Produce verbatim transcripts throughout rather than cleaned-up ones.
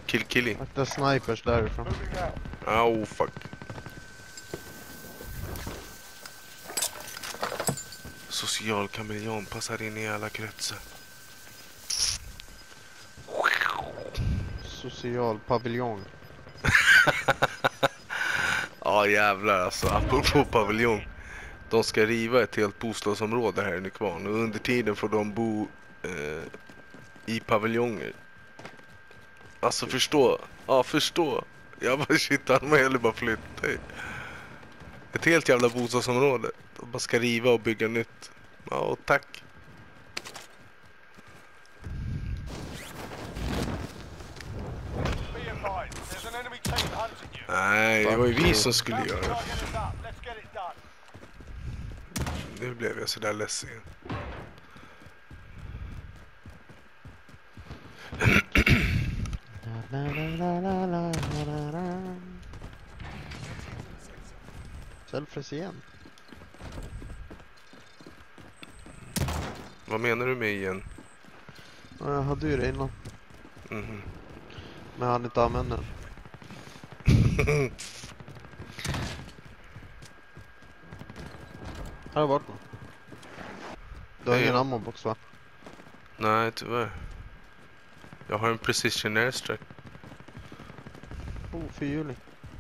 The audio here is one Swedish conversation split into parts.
Kill killing. Akta snipers därifrån. Oh fuck. Social kameleon passar in i alla kretsar. Social paviljong. Ja jävlar alltså, apropå paviljong. De ska riva ett helt bostadsområde här i Nykvarn och under tiden får de bo eh, i paviljonger. Alltså förstå, ja förstå. Jag bara shit, han med eller bara flytta. Ett helt jävla bostadsområde. De bara ska riva och bygga nytt. Ja, tack. Nej, det var ju vi som skulle göra det. Nu blev jag sådär ledsen. Selfres igen. Vad menar du med igen? Ja, jag hade ju det innan. Mhm. Men jag hann inte använda den. Här har varit någon. Du har Nej, ingen ja. ammobox va? Nej, tyvärr. Jag har en precision airstrike. Oh, fyrhjuling.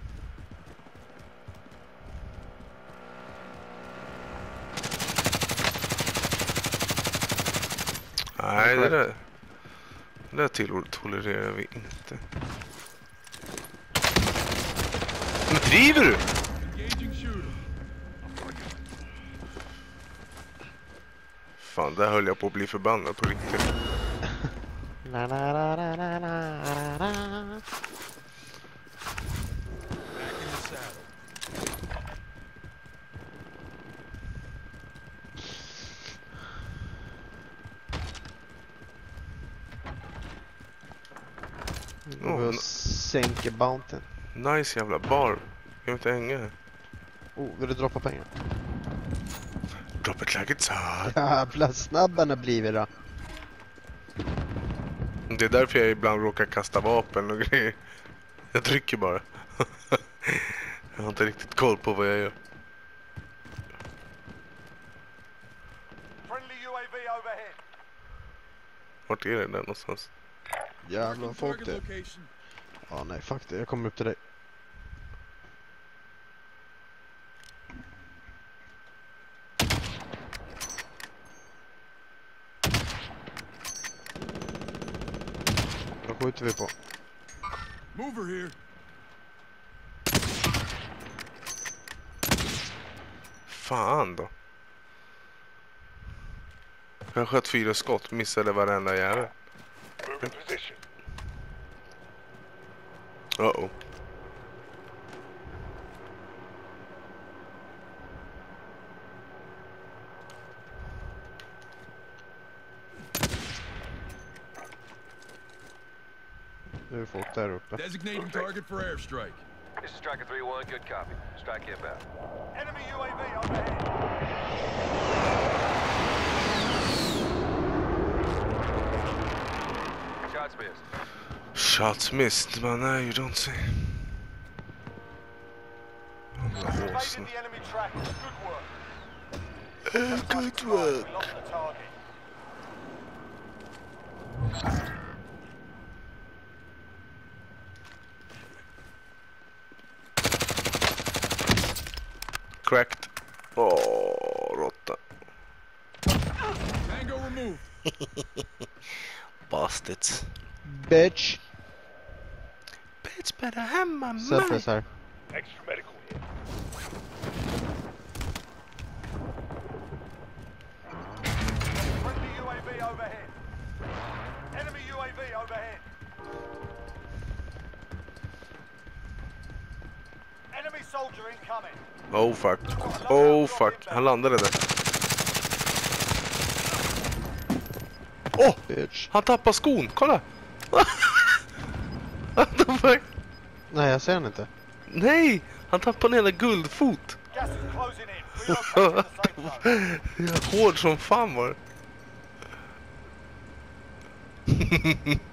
Nej, det där, det där till tolererar vi inte. Men driver du? Fan, där höll jag på att bli förbannad på riktigt. La, la, la, la, la, la, la. Oh, Vi sänker bounty. nice jävla bar. Kan vi inte hänga här? Oh, vill du droppa pengar? Drop it like it's hot. Jävla snabbarna blivit då. Det är därför jag ibland råkar kasta vapen och grejer. Jag trycker bara. Jag har inte riktigt koll på vad jag gör. Vart är det där någonstans? Jävlar, folk det. Ja, nej, fuck det. Jag kommer upp till dig. Då skjuter vi på. Mover here. Fan då. Jag sköt fyra skott, missade varenda jävel. Uh-oh. Nu är folk där uppe. Designating target for airstrike. This is Striker three one, good copy. Strike inbound. Enemy U A V overhead. Shots missed. Shots missed, man. Nej, you don't say. Evaded the enemy track. Good work. Good work. We lost the target. Cracked. Åh, råtta. Tango removed. Bastards. Bitch! Bitch better have my money. Selfres här. Extra medical here. Friendly U A V overhead. Enemy U A V overhead. Enemy soldier incoming. Oh fuck. Oh fuck. Han landade där. Åh! Oh, Bitch. han tappar skon. Kolla. What the fuck? Nej, jag ser den inte. Nej! Han tappade en hela guldfot. Gas is closing in. Relocating the safe zone. Hård som fan var det.